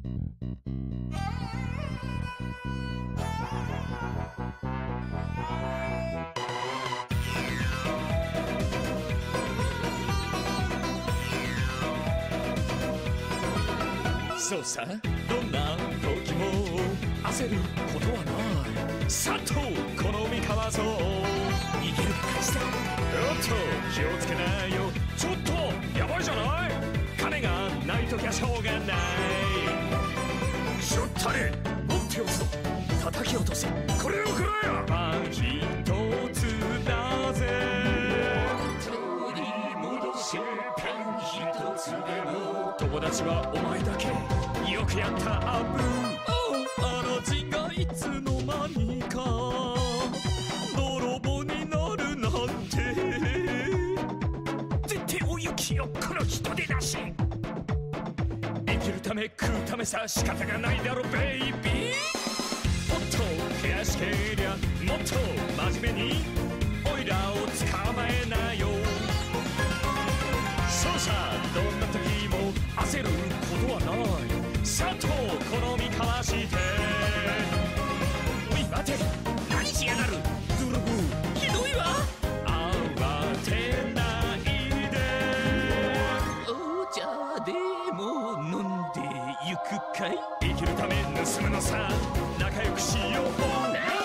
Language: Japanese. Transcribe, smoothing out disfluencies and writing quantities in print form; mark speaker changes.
Speaker 1: そうさ、どんな時も焦ることはない。さっとこの三河ぞ逃げる感じだ。おっと気をつけないよ、ちょっとやばいじゃない。金がないときはしょうがない。しょったれ持っておくぞ、叩き落とせこれをくらや。パン一つだぜ、取り戻せパン一つでも。友達はお前だけ、よくやったアブ。あの字がいつの間にか泥棒になるなんて。絶対お行きよこの人でなし。生きるため食うためさ、仕方がないだろベイビー。もっと悔しけりゃもっと真面目にオイラを捕まえなよ。そうさ、どんな時も焦ることはない。さっとこの身かわして。おい待て、何しやがる泥棒、ひどいわ。慌てないで。お茶でも飲んでゆくかい。生きるため盗むのさ、仲良くしよう。